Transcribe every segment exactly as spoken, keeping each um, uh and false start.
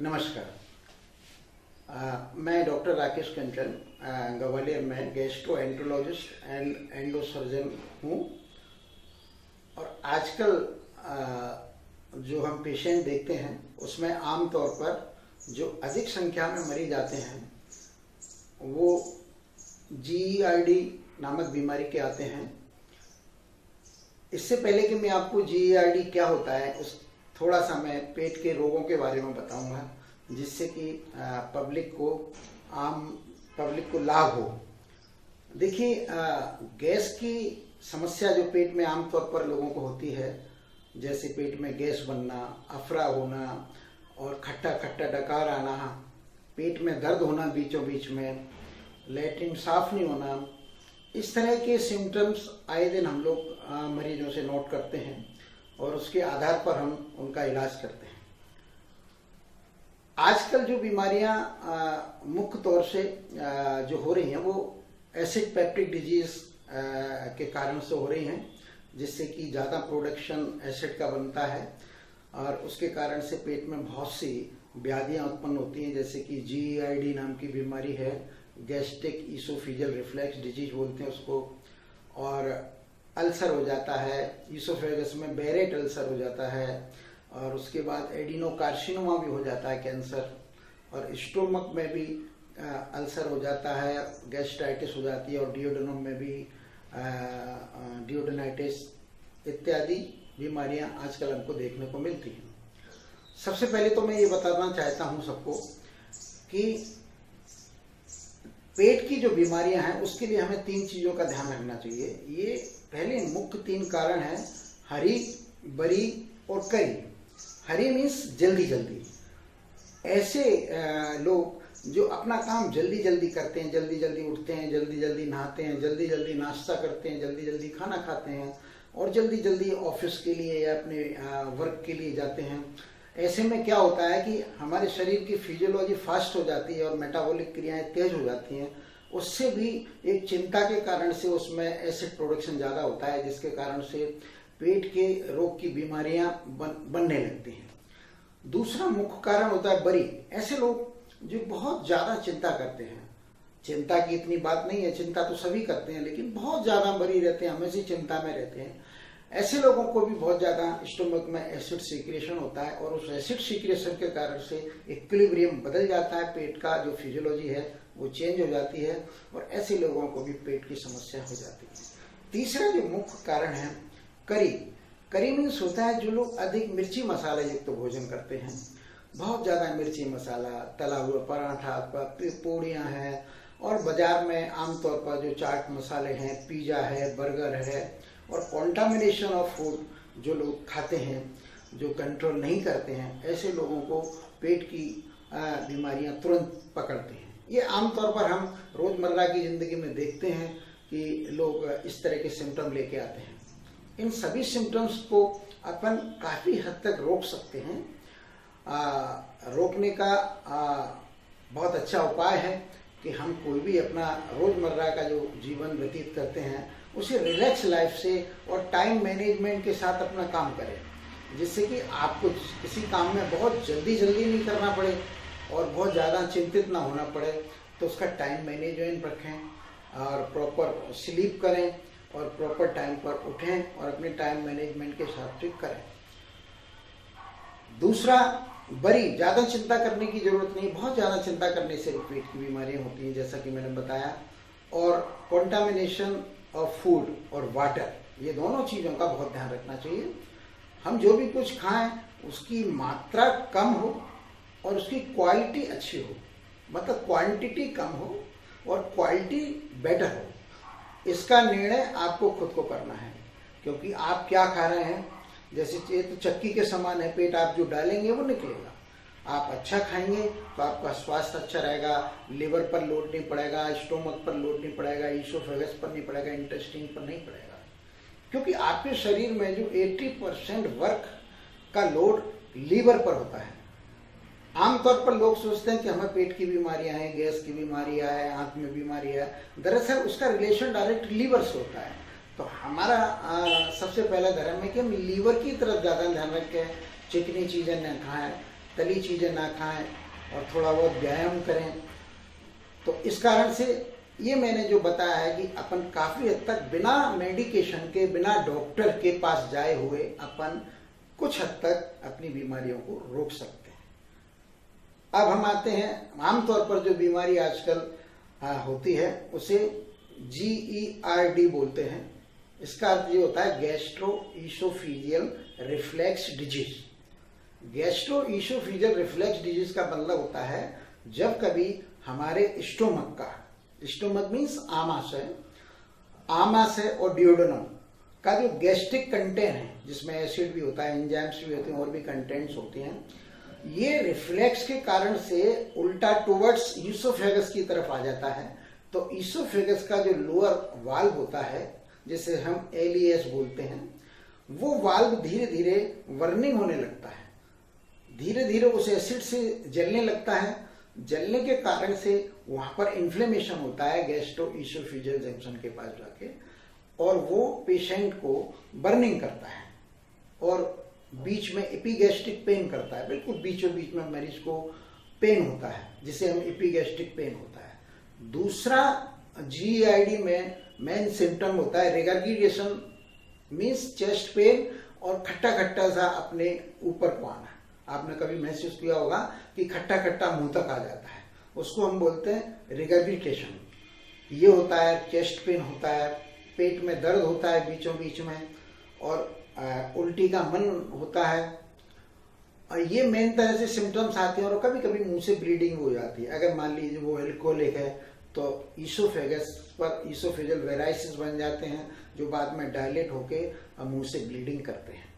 नमस्कार। आ, मैं डॉक्टर राकेश कंचन ग्वालियर में गैस्ट्रो एंट्रोलॉजिस्ट एंड एंडोसर्जन हूँ। और आजकल आ, जो हम पेशेंट देखते हैं उसमें आम तौर पर जो अधिक संख्या में मरीज आते हैं वो जी ई आर डी नामक बीमारी के आते हैं। इससे पहले कि मैं आपको जी ई आर डी क्या होता है उस थोड़ा सा मैं पेट के रोगों के बारे में बताऊंगा, जिससे कि पब्लिक को आम पब्लिक को लाभ हो। देखिए, गैस की समस्या जो पेट में आमतौर पर लोगों को होती है, जैसे पेट में गैस बनना, अफरा होना और खट्टा खट्टा डकार आना, पेट में दर्द होना बीचों बीच में, लैट्रिन साफ नहीं होना, इस तरह के सिम्टम्स आए दिन हम लोग मरीजों से नोट करते हैं और उसके आधार पर हम उनका इलाज करते हैं। आजकल जो बीमारियां मुख्य तौर से आ, जो हो रही हैं वो एसिड पेप्टिक डिजीज के कारण से हो रही हैं, जिससे कि ज़्यादा प्रोडक्शन एसिड का बनता है और उसके कारण से पेट में बहुत सी व्याधियां उत्पन्न होती हैं, जैसे कि जी ई आर डी नाम की बीमारी है, गैस्ट्रिक ईसोफेजियल रिफ्लेक्स डिजीज बोलते हैं उसको, और अल्सर हो जाता है, ईसोफेगस में बेरेट अल्सर हो जाता है, और उसके बाद एडिनोकार्सिनोमा भी हो जाता है, कैंसर, और स्टोमक में भी अल्सर हो जाता है, गैस्ट्राइटिस हो जाती है, और डियोडेनम में भी डियोडेनाइटिस इत्यादि बीमारियां आजकल हमको देखने को मिलती हैं। सबसे पहले तो मैं ये बताना चाहता हूं सबको कि पेट की जो बीमारियां हैं उसके लिए हमें तीन चीजों का ध्यान रखना चाहिए। ये पहले मुख्य तीन कारण हैं, हरी, बरी और करी। हरी मीन्स जल्दी जल्दी। ऐसे लोग जो अपना काम जल्दी जल्दी करते हैं, जल्दी जल्दी उठते हैं, जल्दी जल्दी नहाते हैं, जल्दी जल्दी नाश्ता करते हैं, जल्दी जल्दी खाना खाते हैं और जल्दी जल्दी ऑफिस के लिए या अपने वर्क के लिए जाते हैं। ऐसे में क्या होता है कि हमारे शरीर की फिजियोलॉजी फास्ट हो जाती है और मेटाबॉलिक क्रियाएं तेज हो जाती हैं। उससे भी एक चिंता के कारण से उसमें एसिड प्रोडक्शन ज़्यादा होता है, जिसके कारण से पेट के रोग की बीमारियां बन, बनने लगती हैं। दूसरा मुख्य कारण होता है बरी। ऐसे लोग जो बहुत ज़्यादा चिंता करते हैं, चिंता की इतनी बात नहीं है, चिंता तो सभी करते हैं, लेकिन बहुत ज़्यादा बरी रहते हैं, हमेशा चिंता में रहते हैं। ऐसे लोगों को भी बहुत ज़्यादा स्टोमक में एसिड सीक्रेशन होता है और उस एसिड सीक्रेशन के कारण से इक्विलिब्रियम बदल जाता है, पेट का जो फिजियोलॉजी है वो चेंज हो जाती है और ऐसे लोगों को भी पेट की समस्या हो जाती है। तीसरा जो मुख्य कारण है करी। करी मीन्स होता है जो लोग अधिक मिर्ची मसाला युक्त तो भोजन करते हैं, बहुत ज़्यादा मिर्ची मसाला, तला हुआ पराठा, पूड़ियाँ हैं, और बाजार में आमतौर पर जो चाट मसाले हैं, पिज़्ज़ा है, बर्गर है, और कॉन्टामिनेशन ऑफ फूड जो लोग खाते हैं, जो कंट्रोल नहीं करते हैं, ऐसे लोगों को पेट की बीमारियां तुरंत पकड़ती हैं। ये आमतौर पर हम रोज़मर्रा की ज़िंदगी में देखते हैं कि लोग इस तरह के सिम्टम लेके आते हैं। इन सभी सिम्टम्स को अपन काफ़ी हद तक रोक सकते हैं। आ, रोकने का आ, बहुत अच्छा उपाय है कि हम कोई भी अपना रोज़मर्रा का जो जीवन व्यतीत करते हैं उसे रिलैक्स लाइफ से और टाइम मैनेजमेंट के साथ अपना काम करें, जिससे कि आपको किसी काम में बहुत जल्दी जल्दी नहीं करना पड़े और बहुत ज़्यादा चिंतित ना होना पड़े। तो उसका टाइम मैनेजमेंट रखें और प्रॉपर स्लीप करें और प्रॉपर टाइम पर उठें और अपने टाइम मैनेजमेंट के साथ ठीक करें। दूसरा, बरी, ज़्यादा चिंता करने की ज़रूरत नहीं। बहुत ज़्यादा चिंता करने से पेट की बीमारियाँ होती हैं, जैसा कि मैंने बताया। और कॉन्टामिनेशन ऑफ फूड और वाटर, ये दोनों चीज़ों का बहुत ध्यान रखना चाहिए। हम जो भी कुछ खाएं उसकी मात्रा कम हो और उसकी क्वालिटी अच्छी हो, मतलब क्वांटिटी कम हो और क्वालिटी बेटर हो। इसका निर्णय आपको खुद को करना है, क्योंकि आप क्या खा रहे हैं, जैसे ये तो चक्की के समान है, पेट आप जो डालेंगे वो निकलेगा। आप अच्छा खाएंगे तो आपका स्वास्थ्य अच्छा रहेगा, लिवर पर लोड नहीं पड़ेगा, स्टोमक पर लोड नहीं पड़ेगा, ईसोफेगस पर नहीं पड़ेगा, इंटेस्टाइन पर नहीं पड़ेगा, क्योंकि आपके शरीर में जो अस्सी परसेंट वर्क का लोड लीवर पर होता है। आमतौर पर लोग सोचते हैं कि हमें पेट की बीमारियां हैं, गैस की बीमारियां हैं, आंत में बीमारी है, दरअसल उसका रिलेशन डायरेक्ट लीवर से होता है। तो हमारा आ, सबसे पहला धर्म है कि हम लीवर की तरफ ज़्यादा ध्यान रखें, चिकनी चीज़ें न खाएं, तली चीज़ें ना खाएं और थोड़ा बहुत व्यायाम करें। तो इस कारण से ये मैंने जो बताया है कि अपन काफ़ी हद तक बिना मेडिकेशन के, बिना डॉक्टर के पास जाए हुए अपन कुछ हद तक अपनी बीमारियों को रोक सकते हैं। अब हम आते हैं, आमतौर पर जो बीमारी आजकल होती है उसे जी ई आर डी बोलते हैं। इसका अर्थ ये होता है gastro oesophageal reflex disease. Gastro oesophageal reflex disease का मतलब होता है जब कभी हमारे स्टोमक का, स्टोमक मीन्स आमाशय, आमाशय और डियोडेनम का जो गैस्ट्रिक कंटेंट है, जिसमें एसिड भी होता है, एंजाइम्स भी होते हैं और भी कंटेंट्स होते हैं, ये रिफ्लेक्स के कारण से उल्टा टुवर्ड्स ईसोफेगस की तरफ आ जाता है। तो ईसोफेगस का जो लोअर वाल्व होता है, जिसे हम एल ई एस बोलते हैं, वो वाल्व धीरे धीरे वर्निंग होने लगता है, धीरे धीरे उस एसिड से जलने लगता है। जलने के कारण से वहां पर इन्फ्लेमेशन होता है गैस्ट्रो ईसोफेजियल जंक्शन के पास जाके, और वो पेशेंट को बर्निंग करता है और बीच में एपिगैस्ट्रिक पेन करता है। बिल्कुल बीचों बीच में मरीज को पेन होता है, जिसे हम एपिगैस्ट्रिक पेन होता है। दूसरा जी ई आई डी में मेन सिम्टम होता है रिगर्गिटेशन, मीन्स चेस्ट पेन और खट्टा खट्टा सा अपने ऊपर को आना। आपने कभी महसूस किया होगा कि खट्टा खट्टा मुंह तक आ जाता है, उसको हम बोलते हैं रिगर्गिटेशन। ये होता है, चेस्ट पेन होता है, पेट में दर्द होता है बीचों बीच में, और आ, उल्टी का मन होता है। और ये मेन तरह से सिम्टम्स आते हैं। और कभी कभी मुंह से ब्लीडिंग हो जाती है। अगर मान लीजिए वो एल्कोहलिक है तो ईसोफेगस पर ईसोफेजियल वेराइसिस बन जाते हैं, जो बाद में डायलेट होके मुंह से ब्लीडिंग करते हैं।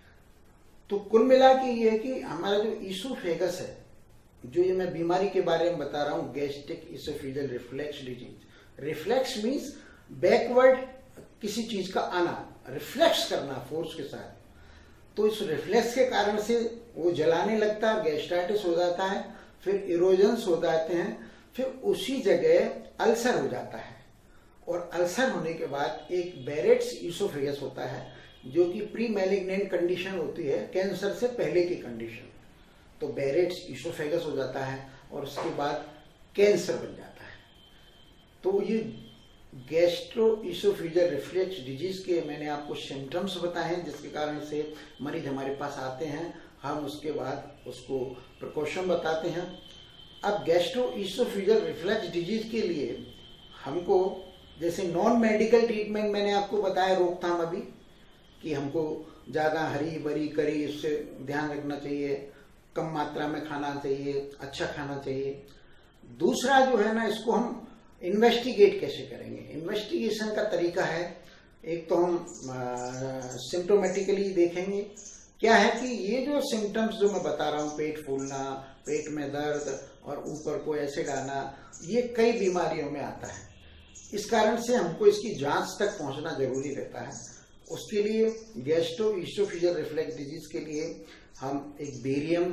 तो कुल मिला के ये है कि हमारा जो ईसोफेगस है, जो ये मैं बीमारी के बारे में बता रहा हूँ, gastric oesophageal reflex disease. Reflex means backward किसी चीज का आना, रिफ्लेक्स करना फोर्स के साथ। तो इस रिफ्लेक्स के कारण से वो जलाने लगता है, गैस्ट्राइटिस हो जाता है, फिर इरोजन्स हो जाते हैं, फिर उसी जगह अल्सर हो जाता है। और अल्सर होने के बाद एक बैरेट्स ईसोफेगस होता है, जो कि प्री मैलिग्नेंट कंडीशन होती है, कैंसर से पहले की कंडीशन। तो बैरेट्स ईसोफेगस हो जाता है और उसके बाद कैंसर बन जाता है। तो ये गैस्ट्रो ईसोफेजियल रिफ्लेक्स डिजीज के मैंने आपको सिम्टम्स बताए हैं, जिसके कारण से मरीज हमारे पास आते हैं। हम उसके बाद उसको प्रिकॉशन बताते हैं। अब गैस्ट्रो ईसोफेजियल रिफ्लेक्स डिजीज के लिए हमको, जैसे नॉन मेडिकल ट्रीटमेंट मैंने आपको बताया रोकथाम अभी, कि हमको ज़्यादा हरी बरी करी इससे ध्यान रखना चाहिए, कम मात्रा में खाना चाहिए, अच्छा खाना चाहिए। दूसरा जो है ना, इसको हम इन्वेस्टिगेट कैसे करेंगे। इन्वेस्टिगेशन का तरीका है, एक तो हम सिम्टोमेटिकली देखेंगे क्या है कि ये जो सिम्टम्स जो मैं बता रहा हूँ, पेट फूलना, पेट में दर्द और ऊपर को एसिड आना, ये कई बीमारियों में आता है। इस कारण से हमको इसकी जांच तक पहुंचना जरूरी रहता है। उसके लिए गैस्ट्रो ईसोफेजियल रिफ्लेक्स डिजीज के लिए हम एक बेरियम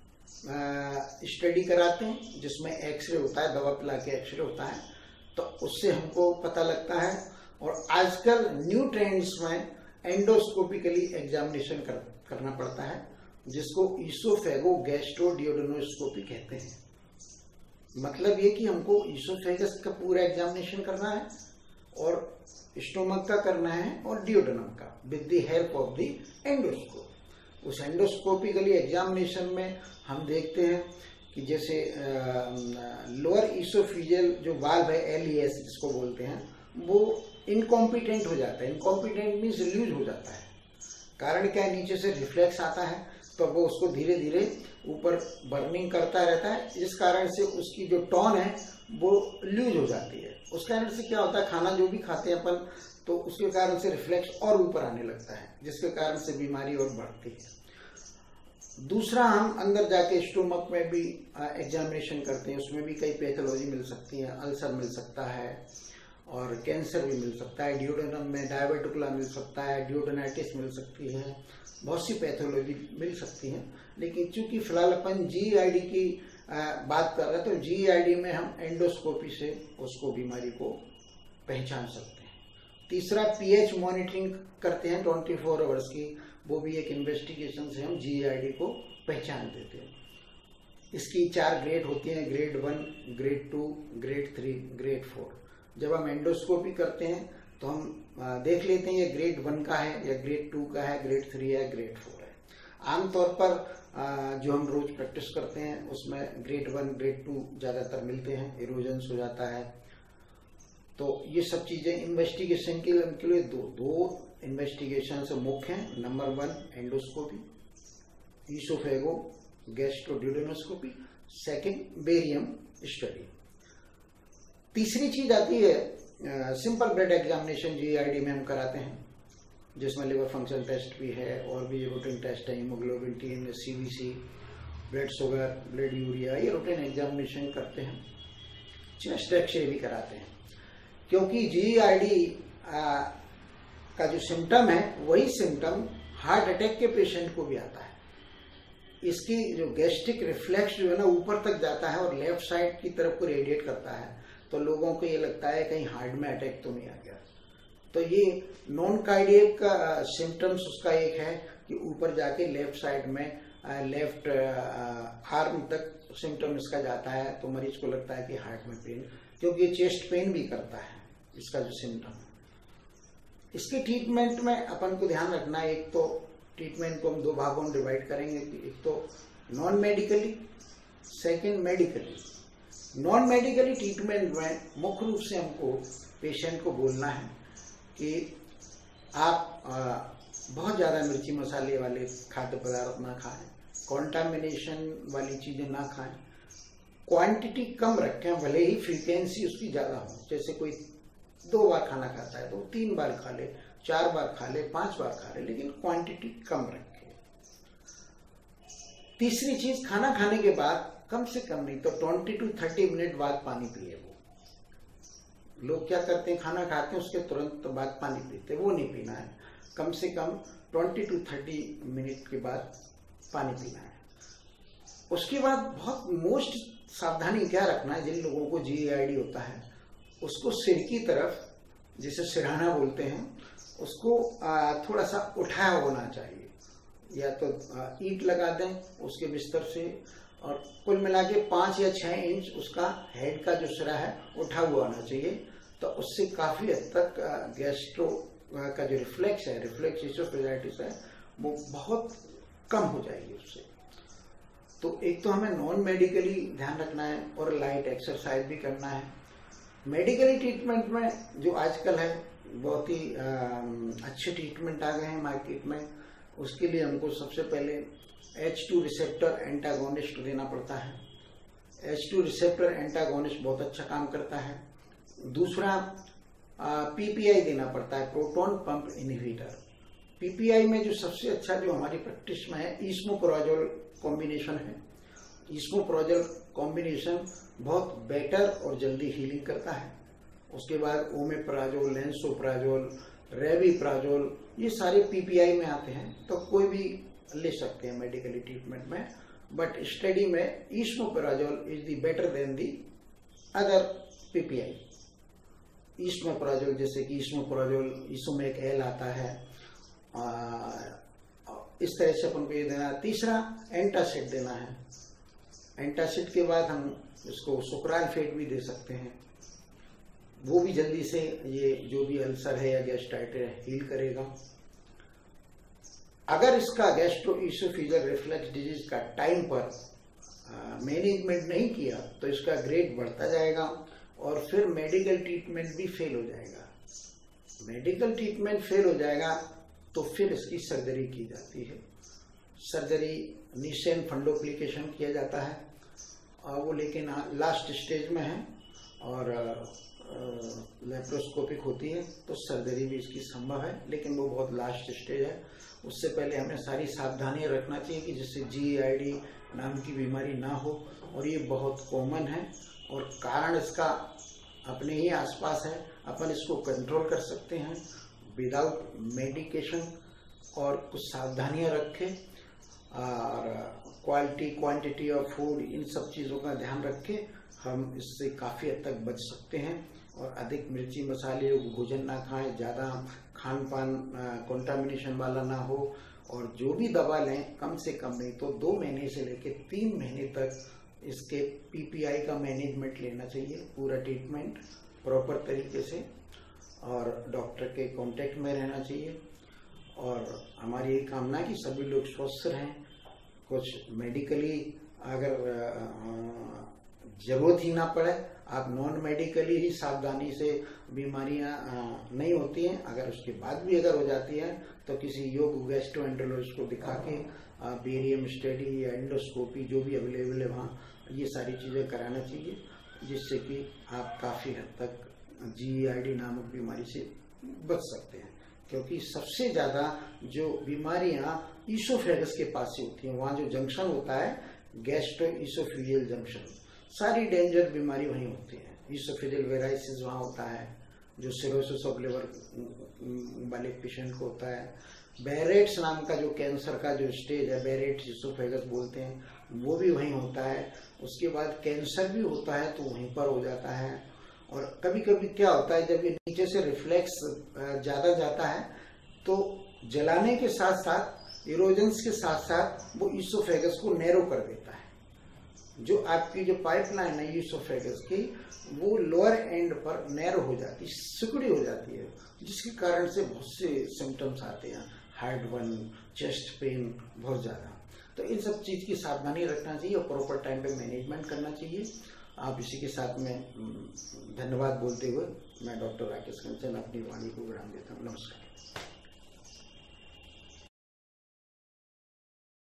स्टडी कराते हैं, जिसमें एक्सरे होता है, दवा पिला के एक्सरे होता है, तो उससे हमको पता लगता है। और आजकल न्यू ट्रेंड्स में एंडोस्कोपिकली एग्जामिनेशन कर, करना पड़ता है, जिसको ईसोफेगो गैस्ट्रोडियोडेनोस्कोपी कहते हैं। मतलब ये कि हमको ईसोफेगस का पूरा एग्जामिनेशन करना है और स्टोमक का करना है और डियोडेनम का, with the help of the endoscope. उस एंडोस्कोपिकली एग्जामिनेशन में हम देखते हैं कि जैसे लोअर ईसोफेजियल जो वाल्व है, एल ई एस जिसको बोलते हैं, वो इनकॉम्पिटेंट हो जाता है। इनकॉम्पिटेंट मीन्स लूज हो जाता है। कारण क्या है, नीचे से रिफ्लेक्स आता है तो वो उसको धीरे धीरे ऊपर बर्निंग करता रहता है, जिस कारण से उसकी जो टोन है वो लूज हो जाती है। उस कारण से क्या होता है, खाना जो भी खाते हैं अपन, तो उसके कारण से रिफ्लेक्स और ऊपर आने लगता है, जिसके कारण से बीमारी और बढ़ती है। दूसरा, हम अंदर जाके स्टोमक में भी एग्जामिनेशन करते हैं, उसमें भी कई पैथोलॉजी मिल सकती है। अल्सर मिल सकता है और कैंसर भी मिल सकता है। डियोडेनम में डायबिटिकुला मिल सकता है, डियोडेनाइटिस मिल सकती है, बहुत सी पैथोलॉजी मिल सकती है। लेकिन चूंकि फिलहाल अपन जी ई आई डी की बात कर रहे हैं, तो जी ई आई डी में हम एंडोस्कोपी से उसको बीमारी को पहचान सकते हैं। तीसरा, पीएच मॉनिटरिंग करते हैं ट्वेंटी फोर आवर्स की, वो भी एक इन्वेस्टिगेशन से हम जी ई आई डी को पहचान देते हैं। इसकी चार ग्रेड होती हैं, grade one, grade two, grade three, grade four. जब हम एंडोस्कोपी करते हैं तो हम देख लेते हैं ये ग्रेड वन का है या ग्रेड टू का है, ग्रेड थ्री है, ग्रेड फोर है। आमतौर पर जो हम रोज प्रैक्टिस करते हैं उसमें ग्रेड वन, ग्रेड टू ज्यादातर मिलते हैं, इरोजन्स हो जाता है। तो ये सब चीजें इन्वेस्टिगेशन के लिए दो दो इन्वेस्टिगेशन से मुख्य हैं। Number one endoscopy, oesophago gastroduodenoscopy, second barium study. तीसरी चीज आती है सिंपल ब्लड एग्जामिनेशन, जीआईडी में हम कराते हैं, जिसमें लिवर फंक्शन टेस्ट भी है और भी रूटीन टेस्ट है, haemoglobin, T, CBC, blood sugar, blood urea, ये रूटीन एग्जामिनेशन करते हैं। चेस्ट एक्सरे भी कराते हैं, क्योंकि जीआईडी का जो सिम्टम है वही सिम्टम हार्ट अटैक के पेशेंट को भी आता है। इसकी जो गैस्ट्रिक रिफ्लेक्स जो है ना ऊपर तक जाता है और लेफ्ट साइड की तरफ को रेडिएट करता है, तो लोगों को ये लगता है कहीं हार्ट में अटैक तो नहीं आ गया। तो ये नॉन कार्डियक का सिम्टम्स उसका एक है कि ऊपर जाके लेफ्ट साइड में, लेफ्ट आर्म तक सिम्टम इसका जाता है, तो मरीज को लगता है कि हार्ट में पेन, क्योंकि ये चेस्ट पेन भी करता है इसका जो सिम्टम है। इसके ट्रीटमेंट में अपन को ध्यान रखना है, एक तो ट्रीटमेंट को हम दो भागों में डिवाइड करेंगे, एक तो non medically, second medically. Non medically treatment में मुख्य रूप से हमको पेशेंट को बोलना है कि आप आ, बहुत ज़्यादा मिर्ची मसाले वाले खाद्य पदार्थ ना खाएं, कॉन्टामिनेशन वाली चीज़ें ना खाएं, क्वांटिटी कम रखें, भले ही फ्रीक्वेंसी उसकी ज़्यादा हो। जैसे कोई दो बार खाना खाता है तो तीन बार खा ले, चार बार खा ले, पांच बार खा ले, लेकिन क्वांटिटी कम रखे। तीसरी चीज, खाना खाने के बाद कम से कम नहीं तो बीस टू तीस मिनट बाद पानी पिए। वो लोग क्या करते हैं, खाना खाते हैं उसके तुरंत बाद पानी पीते, वो नहीं पीना है। कम से कम बीस टू तीस मिनट के बाद पानी पीना है। उसके बाद बहुत मोस्ट सावधानी क्या रखना है, जिन लोगों को जीआईडी होता है उसको सिर की तरफ, जिसे सिरहाना बोलते हैं, उसको थोड़ा सा उठाया होना चाहिए, या तो ईंट लगा दें उसके बिस्तर से, और कुल मिला के पांच या छह इंच उसका हेड का जो सिरा है उठा हुआ होना चाहिए। तो उससे काफी हद तक गैस्ट्रो का जो रिफ्लेक्स है, रिफ्लेक्स ईसोफेजाइटिस है, वो बहुत कम हो जाएगी उससे। तो एक तो हमें नॉन मेडिकली ध्यान रखना है और लाइट एक्सरसाइज भी करना है। मेडिकली ट्रीटमेंट में जो आजकल है बहुत ही अच्छे ट्रीटमेंट आ गए हैं मार्केट में, उसके लिए हमको सबसे पहले एच टू रिसेप्टर एंटागोनिस्ट देना पड़ता है। एच टू रिसेप्टर एंटागोनिस्ट बहुत अच्छा काम करता है। दूसरा पीपीआई देना पड़ता है, प्रोटॉन पंप इनहिबिटर। पीपीआई में जो सबसे अच्छा जो हमारी प्रैक्टिस में है, ईस्मोप्राजोल कॉम्बिनेशन है। ईस्मोप्राजोल कॉम्बिनेशन बहुत बेटर और जल्दी हीलिंग करता है। उसके बाद ओमेप्राजोल, लेंसोप्राजोल, रेविप्राजोल, ये सारे पीपीआई में आते हैं, तो कोई भी ले सकते हैं मेडिकली ट्रीटमेंट में। बट स्टडी में esomeprazole is the better than the other PPI. Esomeprazole जैसे कि ईस्मोप्राजोल, ईसोमेक एल आता है, आ, इस तरह से अपन को ये देना। तीसरा एंटासिड देना है। एंटासिड के बाद हम इसको सुक्रालफेट भी दे सकते हैं, वो भी जल्दी से ये जो भी अल्सर है या गैस्ट्राइटिस है हील करेगा। अगर इसका गैस्ट्रोइसोफेजियल रिफ्लक्स डिजीज का टाइम पर मैनेजमेंट नहीं किया तो इसका ग्रेड बढ़ता जाएगा और फिर मेडिकल ट्रीटमेंट भी फेल हो जाएगा। मेडिकल ट्रीटमेंट फेल हो जाएगा तो फिर इसकी सर्जरी की जाती है। सर्जरी निशेन फंडोप्लिकेशन किया जाता है, और वो लेकिन लास्ट स्टेज में है और लेप्रोस्कोपिक होती है, तो सर्जरी भी इसकी संभव है, लेकिन वो बहुत लास्ट स्टेज है। उससे पहले हमें सारी सावधानियां रखना चाहिए कि जिससे जीआईडी नाम की बीमारी ना हो, और ये बहुत कॉमन है और कारण इसका अपने ही आसपास है। अपन इसको कंट्रोल कर सकते हैं विदाउट मेडिकेशन, और कुछ सावधानियां रखें और क्वालिटी क्वांटिटी ऑफ फूड, इन सब चीज़ों का ध्यान रखें, हम इससे काफ़ी हद तक बच सकते हैं। और अधिक मिर्ची मसाले युक्त भोजन ना खाएं, ज़्यादा खान पान कंटामिनेशन वाला ना हो, और जो भी दवा लें कम से कम नहीं तो दो महीने से लेकर तीन महीने तक इसके पीपीआई का मैनेजमेंट लेना चाहिए, पूरा ट्रीटमेंट प्रॉपर तरीके से, और डॉक्टर के कांटेक्ट में रहना चाहिए। और हमारी यही कामना है कि सभी लोग स्वस्थ रहें। कुछ मेडिकली अगर जरूरत ही ना पड़े, आप नॉन मेडिकली ही सावधानी से बीमारियां नहीं होती हैं, अगर उसके बाद भी अगर हो जाती है तो किसी योग गैस्ट्रोएंटरोलॉजिस्ट को दिखा के बेरियम स्टडी या एंडोस्कोपी जो भी अवेलेबल है वहाँ, ये सारी चीजें कराना चाहिए, जिससे कि आप काफी हद तक जीईआईडी नामक बीमारी से बच सकते हैं। क्योंकि सबसे ज्यादा जो बीमारियां ईसोफेगस के पास से होती हैं, वहाँ जो जंक्शन होता है गैस्ट्रो ईसोफेजियल जंक्शन, सारी डेंजर बीमारी वहीं होती है। ईसोफेजियल वेराइसिस वहाँ होता है, जो सिरोसिस ऑफ लिवर वाले पेशेंट को होता है। बेरेट्स नाम का जो कैंसर का जो स्टेज है, बेरेट्स ईसोफेगस बोलते हैं, वो भी वहीं होता है। उसके बाद कैंसर भी होता है तो वहीं पर हो जाता है। और कभी कभी क्या होता है, जब ये नीचे से रिफ्लेक्स ज्यादा जाता है तो जलाने के साथ साथ, इरोजन्स के साथ साथ वो ईसोफेगस को नैरो कर देता है। जो आपकी जो पाइपलाइन है ईसोफेगस की, वो लोअर एंड पर नैरो हो जाती है, सिकुड़ी हो जाती है, जिसके कारण से बहुत से सिम्टम्स आते हैं, हार्ट बर्न, चेस्ट पेन बहुत ज्यादा। तो इन सब चीज की सावधानी रखना चाहिए और प्रॉपर टाइम पे मैनेजमेंट करना चाहिए। आप इसी के साथ में धन्यवाद बोलते हुए मैं डॉक्टर राकेश कंचन अपनी वाणी को विराम देता हूँ। नमस्कार।